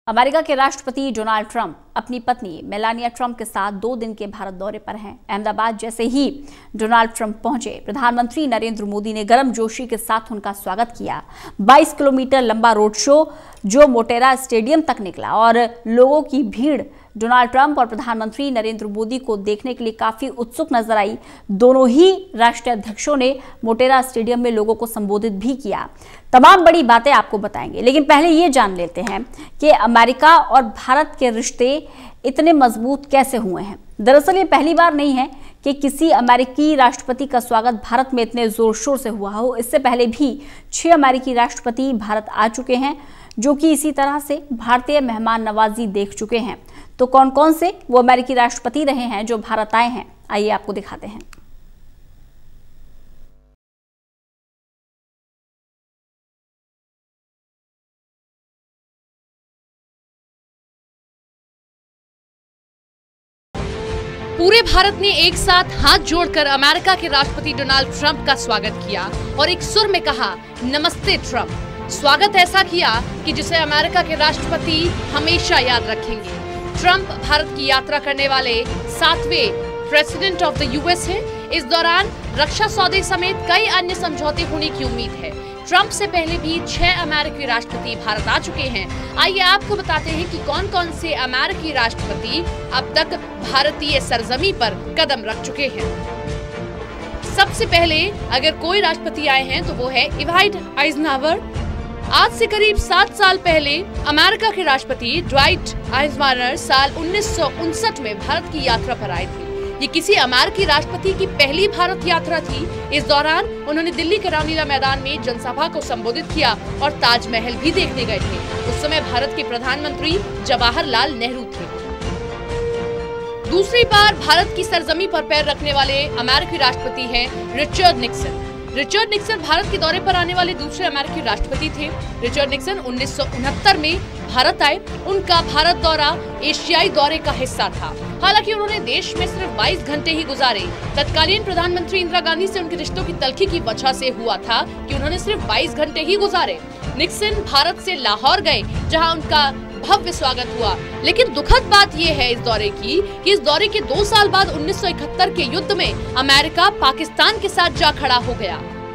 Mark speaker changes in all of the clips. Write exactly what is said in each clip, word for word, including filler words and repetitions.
Speaker 1: America के राष्ट्रपति Donald Trump अपनी पत्नी मेलानिया ट्रंप के साथ दो दिन के भारत दौरे पर हैं। अहमदाबाद जैसे ही डोनाल्ड ट्रंप पहुंचे, प्रधानमंत्री नरेंद्र मोदी ने गर्मजोशी के साथ उनका स्वागत किया। बाईस किलोमीटर लंबा रोड शो जो मोटेरा स्टेडियम तक निकला और लोगों की भीड़ डोनाल्ड ट्रंप और प्रधानमंत्री नरेंद्र मोदी को देखने के लिए काफी उत्सुक नजर आई। दोनों ही राष्ट्रीय अध्यक्षों ने मोटेरा स्टेडियम में लोगों को संबोधित भी किया। तमाम बड़ी बातें आपको बताएंगे, लेकिन पहले ये जान लेते हैं कि अमेरिका और भारत के रिश्ते इतने मजबूत कैसे हुए हैं। दरअसल ये पहली बार नहीं है कि किसी अमेरिकी राष्ट्रपति का स्वागत भारत में इतने जोर शोर से हुआ हो। इससे पहले भी छह अमेरिकी राष्ट्रपति भारत आ चुके हैं, जो कि इसी तरह से भारतीय मेहमान नवाजी देख चुके हैं। तो कौन कौन से वो अमेरिकी राष्ट्रपति रहे हैं जो भारत आए हैं, आइए आपको दिखाते हैं।
Speaker 2: पूरे भारत ने एक साथ हाथ जोड़कर अमेरिका के राष्ट्रपति डोनाल्ड ट्रंप का स्वागत किया और एक सुर में कहा, नमस्ते ट्रंप। स्वागत ऐसा किया कि जिसे अमेरिका के राष्ट्रपति हमेशा याद रखेंगे। ट्रंप भारत की यात्रा करने वाले सातवें प्रेसिडेंट ऑफ द यूएस हैं। इस दौरान रक्षा सौदे समेत कई अन्य समझौते होने की उम्मीद है। ट्रंप से पहले भी छह अमेरिकी राष्ट्रपति भारत आ चुके हैं। आइए आपको बताते हैं कि कौन कौन से अमेरिकी राष्ट्रपति अब तक भारतीय सरजमी पर कदम रख चुके हैं। सबसे पहले अगर कोई राष्ट्रपति आए हैं तो वो है इवाइट आइजनहावर। आज से करीब सात साल पहले अमेरिका के राष्ट्रपति ड्वाइट आइजनहावर साल उन्नीस सौ उनसठ में भारत की यात्रा पर आए थे। ये किसी अमेरिकी राष्ट्रपति की पहली भारत यात्रा थी। इस दौरान उन्होंने दिल्ली के रामलीला मैदान में जनसभा को संबोधित किया और ताजमहल भी देखने गए थे। उस समय भारत के प्रधानमंत्री जवाहरलाल नेहरू थे। दूसरी बार भारत की सरजमी पर पैर रखने वाले अमेरिकी राष्ट्रपति हैं Richard Nixon. Richard Nixon Bharat के दौरे पर आने वाले दूसरे अमेरिकी राष्ट्रपति थे। रिचर्ड निक्सन उन्नीस सौ उनहत्तर में भारत आए। उनका भारत दौरा एशियाई दौरे का हिस्सा था। हालांकि उन्होंने देश में सिर्फ बाईस घंटे ही गुजारे। तत्कालीन प्रधानमंत्री इंदिरा गांधी से उनके रिश्तों की तल्खी की वजह से हुआ था कि उन्होंने सिर्फ बाईस घंटे ही गुजारे। निक्सन भारत से लाहौर गए, जहां उनका भव्य स्वागत हुआ। लेकिन दुखद बात यह है इस दौरे की कि इस दौरे के दो साल बाद उन्नीस सौ इकहत्तर के युद्ध में अमेरिका पाकिस्तान के साथ जा खड़ा हो गया।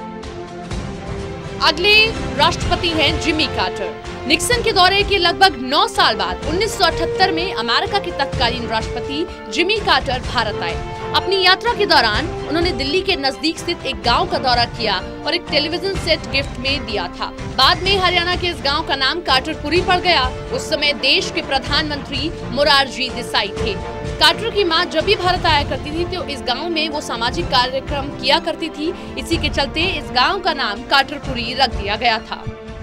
Speaker 2: अगले राष्ट्रपति हैं जिमी कार्टर। निक्सन के दौरे के लगभग नौ साल बाद उन्नीस सौ अठहत्तर में अमेरिका के तत्कालीन राष्ट्रपति जिमी कार्टर भारत आए। अपनी यात्रा के दौरान उन्होंने दिल्ली के नजदीक स्थित एक गांव का दौरा किया और एक टेलीविजन सेट गिफ्ट में दिया था। बाद में हरियाणा के इस गांव का नाम कार्टरपुरी पड़ गया। उस समय देश के प्रधानमंत्री मोरारजी देसाई थे। कार्टर की मां जब भी भारत आया करती थी तो इस गांव में वो सामाजिक कार्यक्रम किया करती थी। इसी के चलते इस गांव का नाम कार्टरपुरी रख दिया गया था।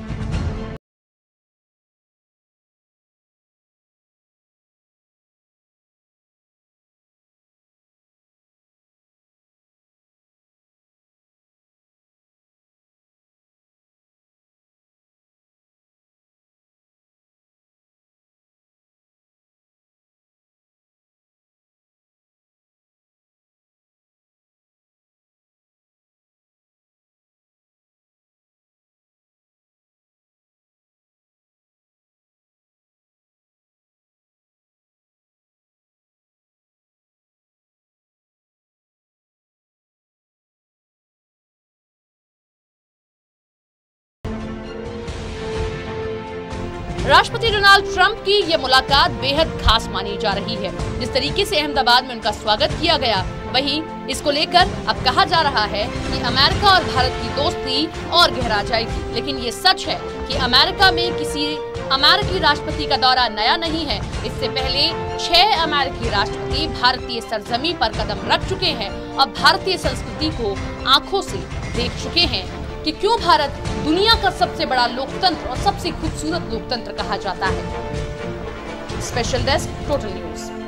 Speaker 2: राष्ट्रपति डोनाल्ड ट्रंप की ये मुलाकात बेहद खास मानी जा रही है। जिस तरीके से अहमदाबाद में उनका स्वागत किया गया, वहीं इसको लेकर अब कहा जा रहा है कि अमेरिका और भारत की दोस्ती और गहरा जाएगी। लेकिन ये सच है कि अमेरिका में किसी अमेरिकी राष्ट्रपति का दौरा नया नहीं है। इससे पहले छह अमेरिकी राष्ट्रपति भारतीय सरजमी पर कदम रख चुके हैं और भारतीय संस्कृति को आंखों से देख चुके हैं कि क्यों भारत दुनिया का सबसे बड़ा लोकतंत्र और सबसे खूबसूरत लोकतंत्र कहा जाता है। Special desk, total news.